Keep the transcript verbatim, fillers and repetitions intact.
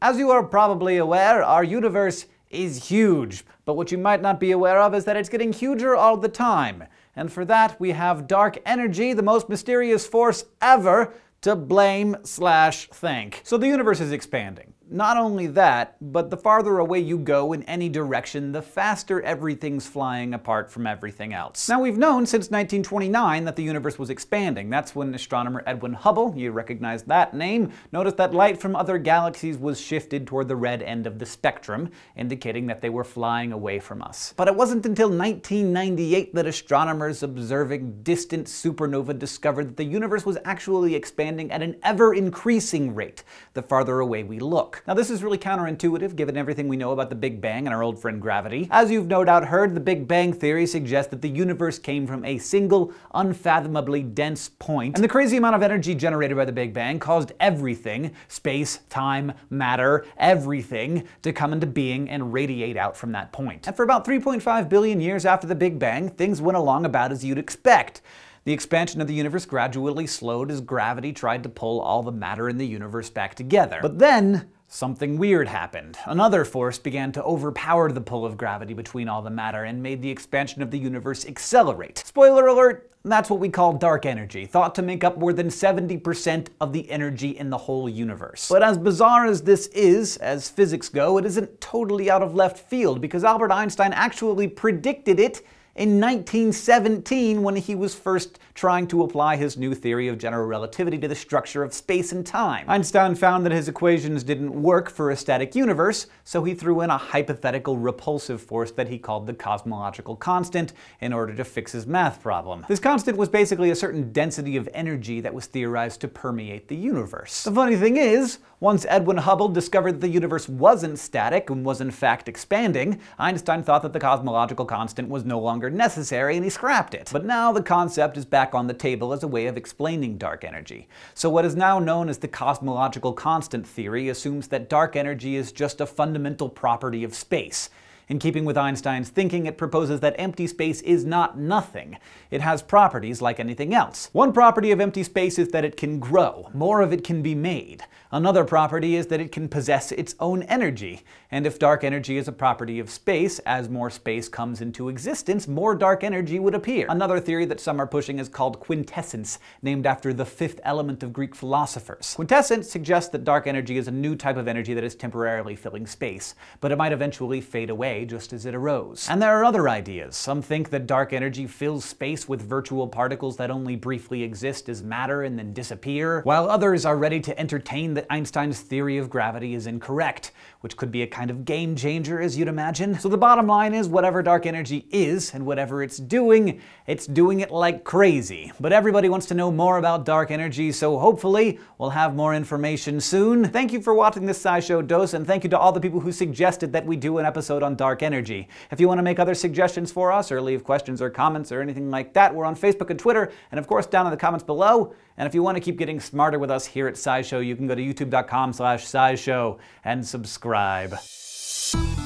As you are probably aware, our universe is huge, but what you might not be aware of is that it's getting huger all the time. And for that, we have dark energy, the most mysterious force ever, to blame slash thank. So the universe is expanding. Not only that, but the farther away you go in any direction, the faster everything's flying apart from everything else. Now, we've known since nineteen twenty-nine that the universe was expanding. That's when astronomer Edwin Hubble, you recognize that name, noticed that light from other galaxies was shifted toward the red end of the spectrum, indicating that they were flying away from us. But it wasn't until nineteen ninety-eight that astronomers observing distant supernova discovered that the universe was actually expanding at an ever-increasing rate the farther away we look. Now, this is really counterintuitive given everything we know about the Big Bang and our old friend gravity. As you've no doubt heard, the Big Bang theory suggests that the universe came from a single, unfathomably dense point, and the crazy amount of energy generated by the Big Bang caused everything, space, time, matter, everything, to come into being and radiate out from that point. And for about three point five billion years after the Big Bang, things went along about as you'd expect. The expansion of the universe gradually slowed as gravity tried to pull all the matter in the universe back together. But then, something weird happened. Another force began to overpower the pull of gravity between all the matter and made the expansion of the universe accelerate. Spoiler alert, that's what we call dark energy, thought to make up more than seventy percent of the energy in the whole universe. But as bizarre as this is, as physics go, it isn't totally out of left field, because Albert Einstein actually predicted it in nineteen seventeen when he was first trying to apply his new theory of general relativity to the structure of space and time. Einstein found that his equations didn't work for a static universe, so he threw in a hypothetical repulsive force that he called the cosmological constant in order to fix his math problem. This constant was basically a certain density of energy that was theorized to permeate the universe. The funny thing is, once Edwin Hubble discovered that the universe wasn't static and was in fact expanding, Einstein thought that the cosmological constant was no longer necessary and he scrapped it. But now the concept is back on the table as a way of explaining dark energy. So what is now known as the cosmological constant theory assumes that dark energy is just a fundamental property of space. In keeping with Einstein's thinking, it proposes that empty space is not nothing. It has properties like anything else. One property of empty space is that it can grow. More of it can be made. Another property is that it can possess its own energy. And if dark energy is a property of space, as more space comes into existence, more dark energy would appear. Another theory that some are pushing is called quintessence, named after the fifth element of Greek philosophers. Quintessence suggests that dark energy is a new type of energy that is temporarily filling space, but it might eventually fade away just as it arose. And there are other ideas. Some think that dark energy fills space with virtual particles that only briefly exist as matter and then disappear, while others are ready to entertain that Einstein's theory of gravity is incorrect, which could be a kind of game changer, as you'd imagine. So the bottom line is, whatever dark energy is, and whatever it's doing, it's doing it like crazy. But everybody wants to know more about dark energy, so hopefully we'll have more information soon. Thank you for watching this SciShow dose, and thank you to all the people who suggested that we do an episode on dark energy. If you want to make other suggestions for us, or leave questions or comments or anything like that, we're on Facebook and Twitter, and of course down in the comments below. And if you want to keep getting smarter with us here at SciShow, you can go to youtube dot com slash scishow and subscribe.